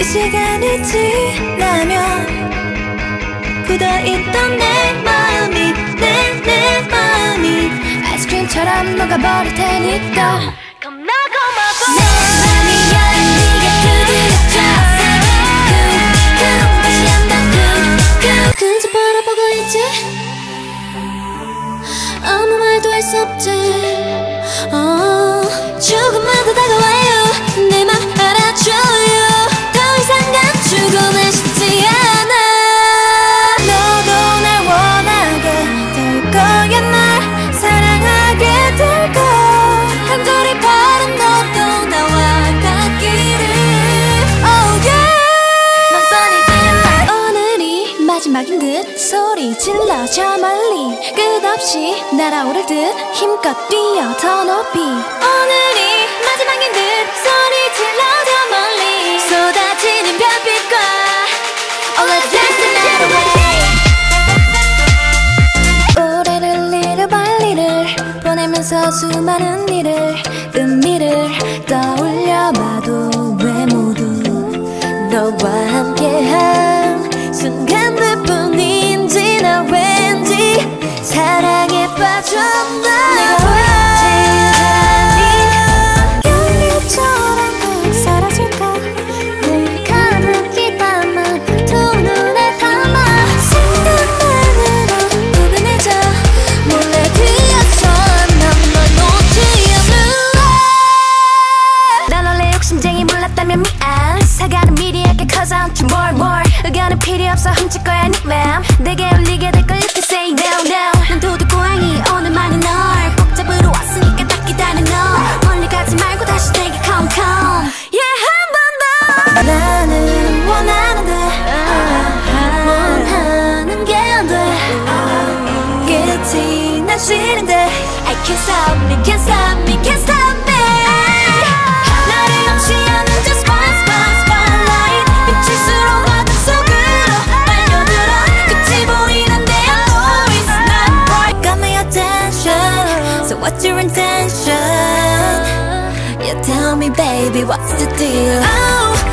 시간이 지나면 굳어있던 내 마음이 내 마음이 아이스크림처럼 녹아버릴 테니까 고마워 내 맘이야 네가 두드렸죠 다시 한번 그저 바라보고 있지 아무 말도 할 수 없지 조금만 더 다가와요 내 맘 알아줘요 더 이상 감추고는 싶지 않아 너도 날 원하게 될 거야 날 사랑하게 될 거야 간절히 바란 너도 나와 같기를 Oh yeah 넌 뻔히지 오늘이 마지막인 듯 소리 질러 저 멀리 끝없이 날아오를 듯 힘껏 뛰어 더 높이 오늘이 마지막인 듯 소리 질러 저 멀리 쏟아지는 별빛과 Oh let's dance the night away 올해를 잃어버릴 일을 보내면서 수많은 일을 의미를 떠올려봐도 왜 모두 너와 함께한 순간들 뿐인지 나 왠지 사랑에 빠졌나 내가 보이지 연료처럼 꼭 사라질까 늘 가득히 담아 두 눈에 담아 생각만으로 포근해져 몰래 뒤에서 난 널 놓지 않을래 난 원래 욕심쟁이 몰랐다면 미안 사과는 미리 할게 cause I'm too more 의견은 필요 없어 훔칠 거야 네 맘 내게 울리게 될 걸 you can say no 난 도둑고양이 오늘만은 널 꼭 잡으러 왔으니까 딱 기다려 너 멀리 가지 말고 다시 내게 come yeah 한 번 더 나는 원하는데 원하는 게 안 돼 끝이 난 싫은데 I can't stop me can't stop me can't stop me 나를 넘치는 just one spotlight 비칠수록 어둠 속으로 빨려들어 끝이 보이는데 I know it's not right got my attention so what's your intention you tell me baby what's the deal oh